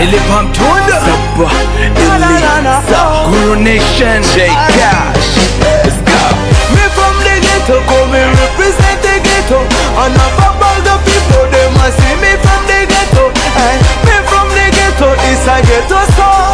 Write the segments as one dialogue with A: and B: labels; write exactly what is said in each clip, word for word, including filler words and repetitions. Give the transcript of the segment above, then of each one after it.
A: Lipam Tunda Sapa Elisa Guru Nation J Cash. Let's go.
B: Me from the ghetto, come and represent the ghetto. And above all the people, they must see me from the ghetto. Hey, me from the ghetto, it's a ghetto song.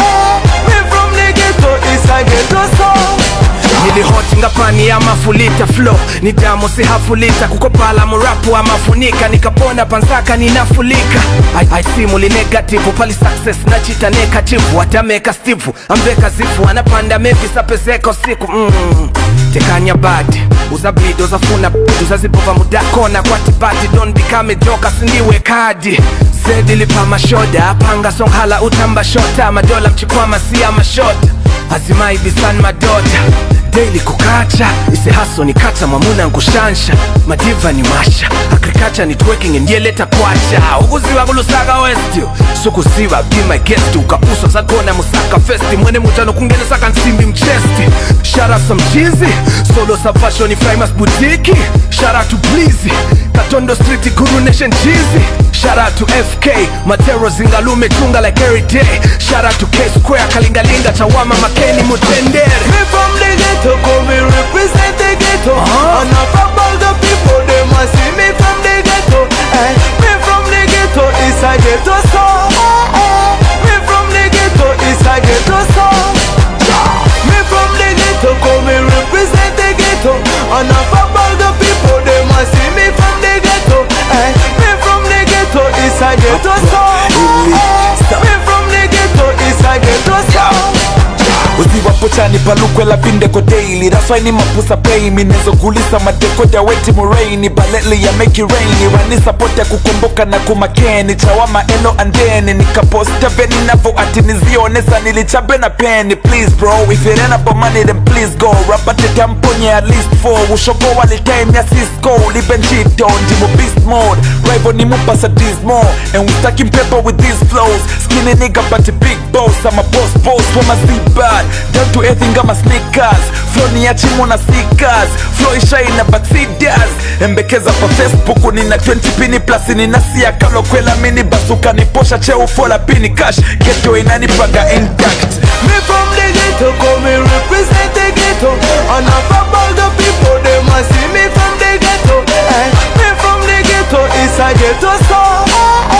B: Me from the ghetto, it's a ghetto song.
A: Nilihotinga pani ya mafulita flow ni damu si hafulita kukopala murapu wa mafunika nikapona panzaka ninafulika I, I simuli negative pali success na chita negative watameka stivu ambeka zifu anapanda mevisa pezeko siku mm. Tekanya badi uza bleed uza funa uza zipova mudakona kwa tibati don't become a joker sindiwe kadi Zedi lipa mashoda panga song hala utamba shota madola mchikwama siya mashota Azimai bisan madota Daily kukacha isi haso ni kata mamuna nkushansha Madiva ni masha Agrikacha ni twerking ndieleta kwacha Uguziwa kulusaga westio Sukusiwa be my guest Ukapuso za gona musaka festi Mwene mutano kungene saka nsimbi mchesti Shout out some cheesy Solo sub fashion Frimas boutique Shout out to Bleezy Katondo street Guru Nation cheesy Shout out to F K Matero zingalume tunga like every day Shout out to K Square Kalingalinga Chawama Makeni Mutendere.
B: Me from the ghetto, come and represent the ghetto. uh-huh. And above all the people, they must see me from the ghetto. Hey, me from the ghetto, it's a ghetto song. Me from the ghetto, it's a ghetto song. Me from the ghetto, come and represent the ghetto. And above all the people, they must see me from the ghetto. Hey, me from the ghetto, it's a ghetto song. Me from the ghetto, it's a ghetto song.
C: Uziwa pocha ni palukwe la vindeko daily. That's why ni mapusa pay me. Nezo kulisa madeko ya weti muraini. Baletli ya make it rainy. Rani support ya kukumboka na kumakeni. Chawama eno andeni. Nikaposta veni navo ati nizionesa. Nilichabe na peni. Please bro, if it ain't about money then please go. Rapa tete amponye at least four. Ushoko wali time ya Cisco. Liben cheat down, jimo beast mode. Rival ni mupasa this more. And we stacking paper with these flows. Skinny nigga but a big boss. I'm a boss boss for my sleep bad. Down to earth inga ma sneakers. Flow ni ya chimo na seekers. Flow isha ina backseaters. Embekeza pa Facebook nina twenty pini plus nina siya kalo kwela mini basuka ni posha cheo fola pini cash. Ghetto inani paga intact.
B: Me from the ghetto, come and represent the ghetto. And above all the people, they must see me from the ghetto. Hey, me from the ghetto, it's a ghetto song.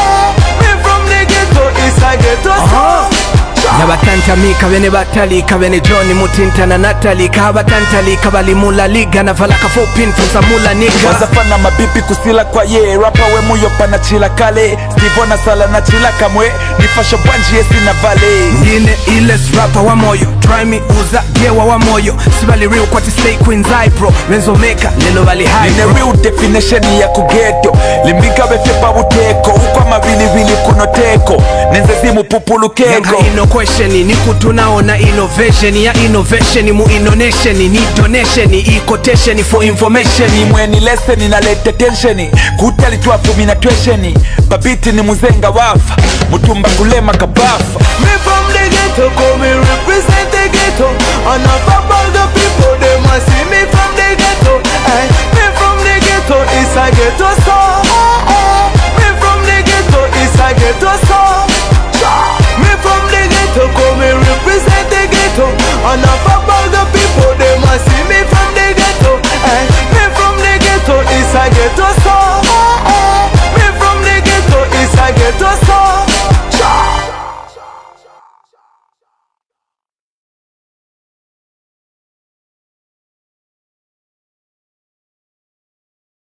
B: Me from the ghetto, it's a ghetto song.
A: Nabatantamika bene batalika bene Johnny Mutinta na Natalika Habatantalika bali mula liga na valaka four pin fusa mula nigga.
C: Wazafana mabibi kusila kwa ye. Rapa we muyo pana chila kale. Stivo na sala na chila kamwe. Nifasho banji yesi na vale.
A: Ngine iles rapa wa moyo. Try me uza gewa wa moyo. Sibali real kwa ti slay queens I bro. Renzo meka lelo bali high bro.
C: Nine real definition ya kugeto. Limbika befepa uteko. Ukwa mabili vili kunoteko. Nenze zimu pupulu keko.
A: Nenga ino question ni kutunaona innovation ya innovation mu inonation ni donation i quotation for information
C: ni mweni lesson na lete tension kutali tuafu mina tuition babiti ni muzenga wafa mutumba kulema kabafa.
B: Me from the ghetto, come and represent the ghetto. And above all the people, they must see